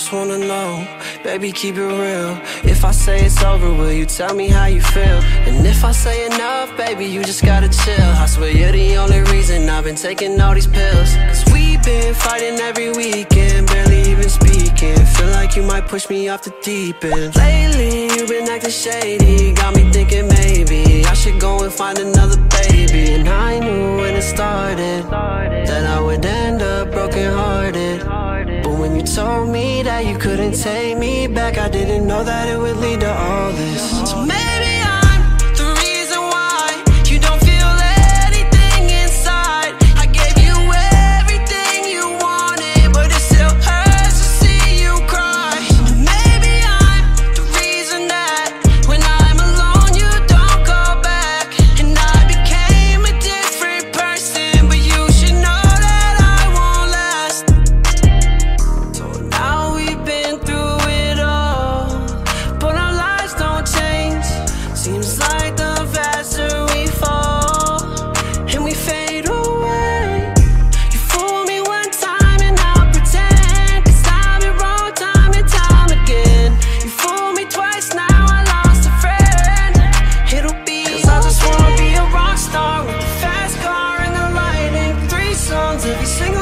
just wanna know, baby, keep it real. If I say it's over, will you tell me how you feel? And if I say enough, baby, you just gotta chill. I swear you're the only reason I've been taking all these pills. Cause we've been fighting every weekend, barely even speaking. Feel like you might push me off the deep end. Lately, you've been acting shady, got me thinking maybe I should go and find another baby. And I knew when it started that I would end up broken hearted. But when you told me that you couldn't take me back, I didn't know that it would lead to all this. So maybe I'm the reason why you don't feel anything inside. I gave you everything you wanted, but it still hurts to see you cry. Maybe I'm the reason that when I'm alone you don't go back. And I became a different person, but you should know that I won't last. So now we've been through it all, but our lives don't change. Seems like the faster we fall and we fade away. You fool me one time and I'll pretend, 'cause I've been wrong time and time again. You fool me twice, now I lost a friend. It'll be 'cause I just wanna be a rock star with a fast car and a lightning. 3 songs every single